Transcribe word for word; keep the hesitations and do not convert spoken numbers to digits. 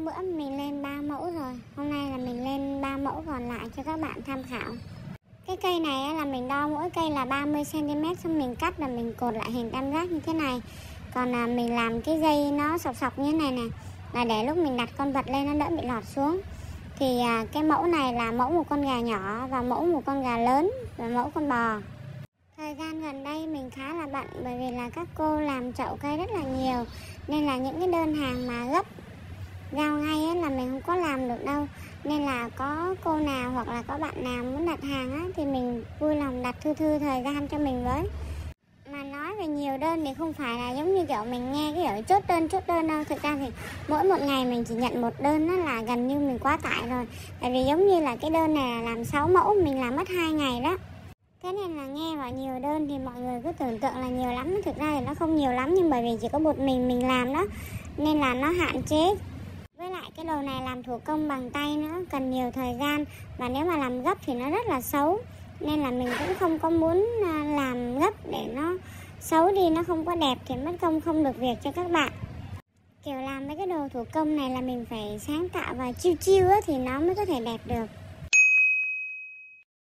Hôm bữa mình lên ba mẫu rồi, hôm nay là mình lên ba mẫu còn lại cho các bạn tham khảo. Cái cây này là mình đo mỗi cây là ba mươi xăng ti mét, xong mình cắt là mình cột lại hình tam giác như thế này. Còn là mình làm cái dây nó sọc sọc như thế này này, là để lúc mình đặt con vật lên nó đỡ bị lọt xuống. Thì à, cái mẫu này là mẫu một con gà nhỏ và mẫu một con gà lớn và mẫu con bò. Thời gian gần đây mình khá là bận bởi vì là các cô làm chậu cây rất là nhiều, nên là những cái đơn hàng mà gấp giao ngay ấy là mình không có làm được đâu. Nên là có cô nào hoặc là có bạn nào muốn đặt hàng á, thì mình vui lòng đặt thư thư thời gian cho mình với. Mà nói về nhiều đơn thì không phải là giống như kiểu mình nghe cái kiểu chốt đơn chốt đơn đâu. Thực ra thì mỗi một ngày mình chỉ nhận một đơn, nó là gần như mình quá tải rồi. Tại vì giống như là cái đơn này là làm sáu mẫu, mình làm mất hai ngày đó. Thế nên là nghe vào nhiều đơn thì mọi người cứ tưởng tượng là nhiều lắm. Thực ra thì nó không nhiều lắm, nhưng bởi vì chỉ có một mình mình làm đó, nên là nó hạn chế. Với lại cái đồ này làm thủ công bằng tay nữa, cần nhiều thời gian. Và nếu mà làm gấp thì nó rất là xấu. Nên là mình cũng không có muốn làm gấp để nó xấu đi, nó không có đẹp thì mất công không được việc cho các bạn. Kiểu làm mấy cái đồ thủ công này là mình phải sáng tạo và chiêu chiêu thì nó mới có thể đẹp được.